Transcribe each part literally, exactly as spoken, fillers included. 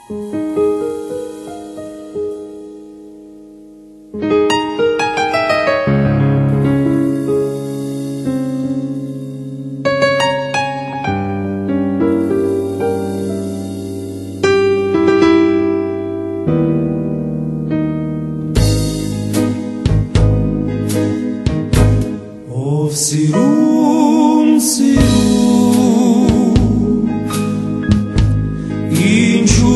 Սիրում, սիրում, ինչու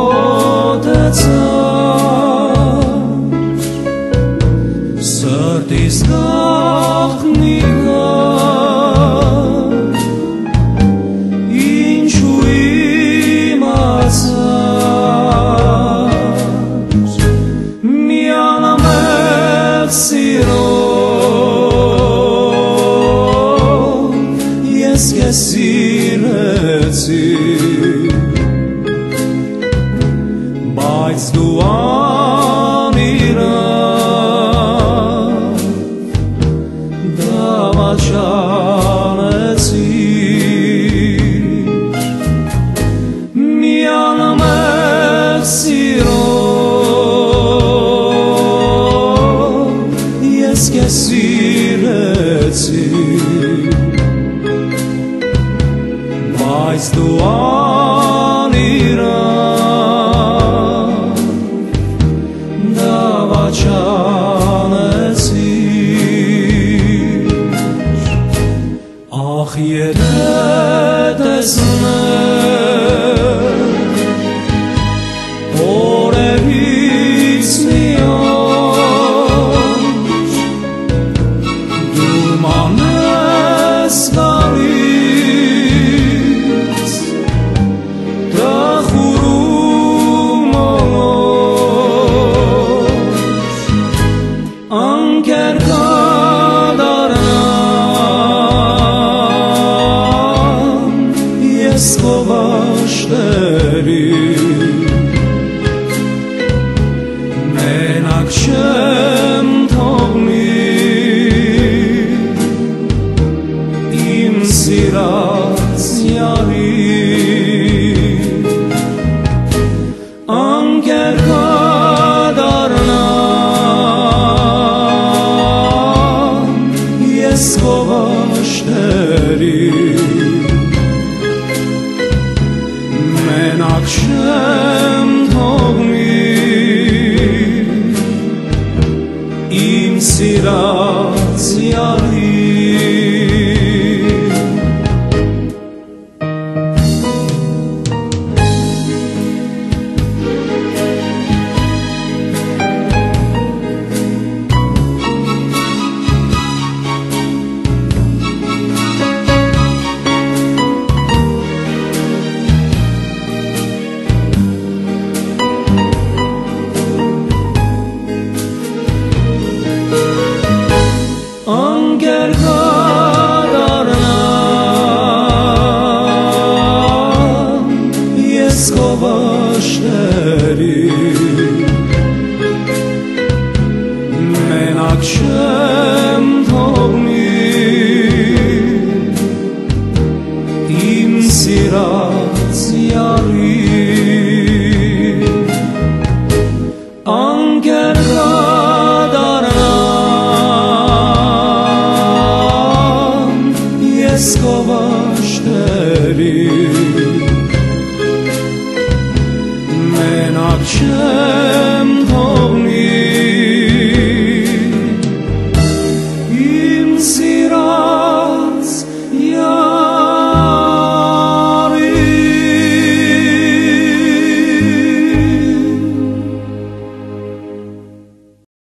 մոտեցար, սրտիս գաղտնիքար, ինչու իմացար, միանամեղ սիրով, ես քեզ սիրեցի, բայց դու անիրավ դավաճանեցիր, միանամեղ սիրով, ես քեզ սիրեցի, բայց դու անիրավ դավաճանեցիր, ախ եթե տեսներ օրերից մի օր, դու մանես գալիս, Անքեր կդառնամ ես քո բաշտերին, մենակ չեմ թողնի իմ սիրած յարին, անքեր ես քո բաշտերին, մենակ չեմ թողնի իմ սիրած յարին, Անքեր կդառնամ ես քո բաշտերին, մենակ չեմ թողնի իմ սիրած յարին, անքեր ես քո բաշտերին, մենակ չեմ